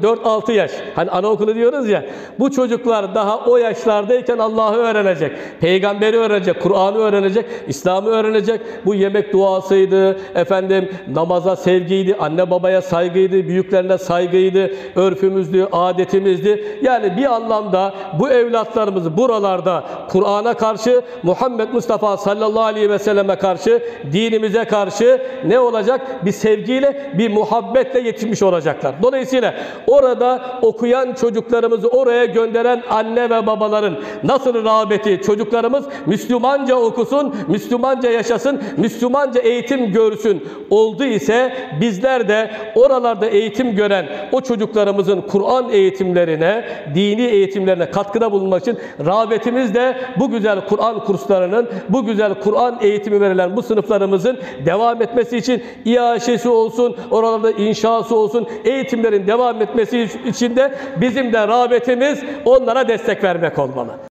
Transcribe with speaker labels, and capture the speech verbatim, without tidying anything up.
Speaker 1: dört altı yaş. Hani anaokulu diyoruz ya. Bu çocuklar daha o yaşlardayken Allah'ı öğrenecek. Peygamberi öğrenecek. Kur'an'ı öğrenecek. İslam'ı öğrenecek. Bu yemek duasıydı. Efendim namaza sevgiydi. Anne babaya saygıydı. Büyüklerine saygıydı. Örfümüzdü. Adetimizdi. Yani bir anlamda bu evlatlarımız buralarda Kur'an'a karşı, Muhammed Mustafa sallallahu aleyhi ve selleme karşı, dinimize karşı ne olacak? Bir sevgiyle, bir muhabbetle yetişmiş olacaklar. Dolayısıyla orada okuyan çocuklarımızı oraya gönderen anne ve babaların nasıl rağbeti, çocuklarımız Müslümanca okusun, Müslümanca yaşasın, Müslümanca eğitim görsün oldu ise bizler de oralarda eğitim gören o çocuklarımızın Kur'an eğitimlerine, dini eğitimlerine katkıda bulunmak için rağbetimiz de bu güzel Kur'an kurslarının, bu güzel Kur'an eğitimi verilen bu sınıflarımızın devam etmesi için İAŞ'si olsun, oralarda inşası olsun, eğitimlerin devam etmesi için de bizim de rağbetimiz onlara destek vermek olmalı.